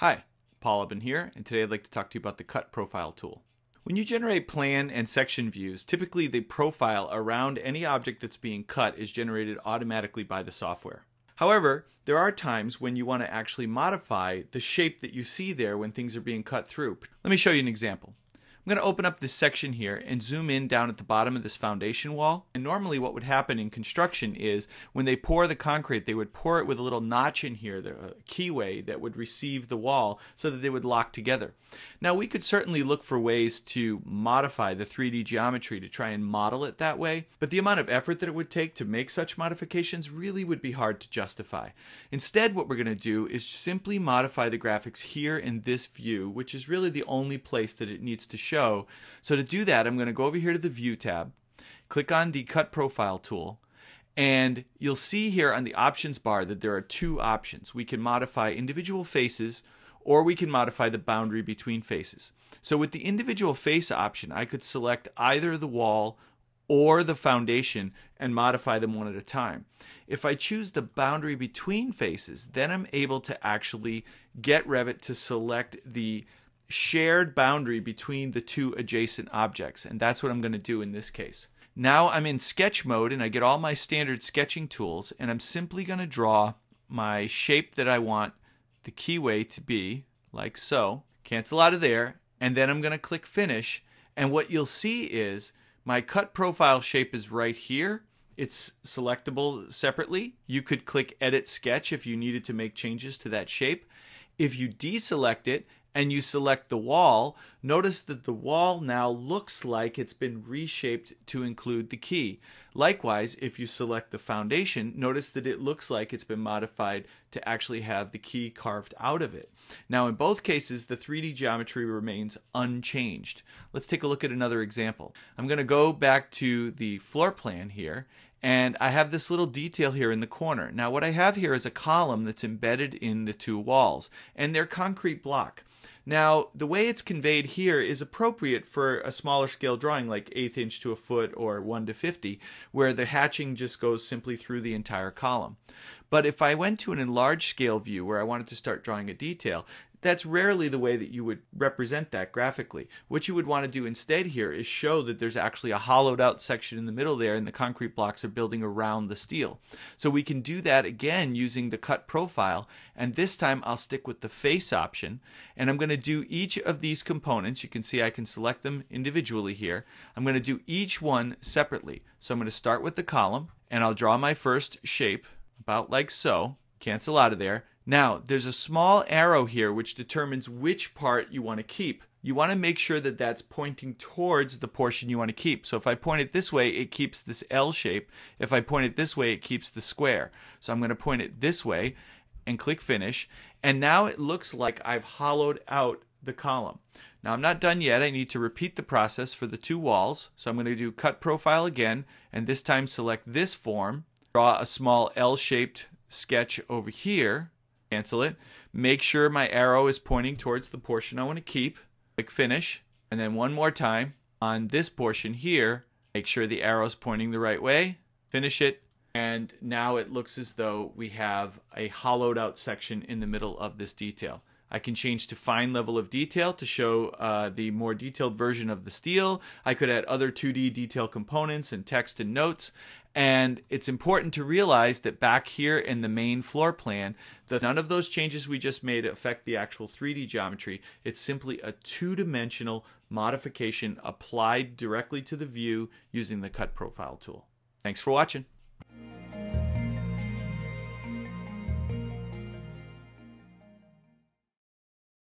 Hi, Paul Ubben here, and today I'd like to talk to you about the Cut Profile tool. When you generate plan and section views, typically the profile around any object that's being cut is generated automatically by the software. However, there are times when you want to actually modify the shape that you see there when things are being cut through. Let me show you an example. I'm going to open up this section here and zoom in down at the bottom of this foundation wall. And normally what would happen in construction is when they pour the concrete, they would pour it with a little notch in here, the keyway that would receive the wall so that they would lock together. Now we could certainly look for ways to modify the 3D geometry to try and model it that way, but the amount of effort that it would take to make such modifications really would be hard to justify. Instead, what we're going to do is simply modify the graphics here in this view, which is really the only place that it needs to show. So to do that, I'm going to go over here to the View tab, click on the Cut Profile tool, and you'll see here on the options bar that there are two options. We can modify individual faces, or we can modify the boundary between faces. So with the individual face option, I could select either the wall or the foundation and modify them one at a time. If I choose the boundary between faces, then I'm able to actually get Revit to select the shared boundary between the two adjacent objects, and that's what I'm going to do in this case. Now I'm in sketch mode and I get all my standard sketching tools, and I'm simply going to draw my shape that I want the keyway to be, like so. Cancel out of there, and then I'm going to click Finish, and what you'll see is my cut profile shape is right here. It's selectable separately. You could click Edit Sketch if you needed to make changes to that shape. If you deselect it and you select the wall, notice that the wall now looks like it's been reshaped to include the key. Likewise, if you select the foundation, notice that it looks like it's been modified to actually have the key carved out of it. Now in both cases, the 3D geometry remains unchanged. Let's take a look at another example. I'm going to go back to the floor plan here, and I have this little detail here in the corner. Now what I have here is a column that's embedded in the two walls, and they're concrete block. Now, the way it's conveyed here is appropriate for a smaller scale drawing like 1/8 inch to a foot or 1:50, where the hatching just goes simply through the entire column. But if I went to an enlarged scale view where I wanted to start drawing a detail, that's rarely the way that you would represent that graphically. What you would want to do instead here is show that there's actually a hollowed out section in the middle there and the concrete blocks are building around the steel. So we can do that again using the cut profile, and this time I'll stick with the face option, and I'm going to do each of these components. You can see I can select them individually here. I'm going to do each one separately. So I'm going to start with the column, and I'll draw my first shape about like so. Cancel out of there. Now, there's a small arrow here which determines which part you want to keep. You want to make sure that that's pointing towards the portion you want to keep. So if I point it this way, it keeps this L shape. If I point it this way, it keeps the square. So I'm going to point it this way and click Finish. And now it looks like I've hollowed out the column. Now I'm not done yet. I need to repeat the process for the two walls. So I'm going to do Cut Profile again, and this time select this form. Draw a small L-shaped sketch over here. Cancel it. Make sure my arrow is pointing towards the portion I want to keep. Click Finish. And then one more time on this portion here, make sure the arrow is pointing the right way. Finish it. And now it looks as though we have a hollowed out section in the middle of this detail. I can change to fine level of detail to show the more detailed version of the steel. I could add other 2D detail components and text and notes. And it's important to realize that back here in the main floor plan, that none of those changes we just made affect the actual 3D geometry. It's simply a two-dimensional modification applied directly to the view using the Cut Profile tool. Thanks for watching.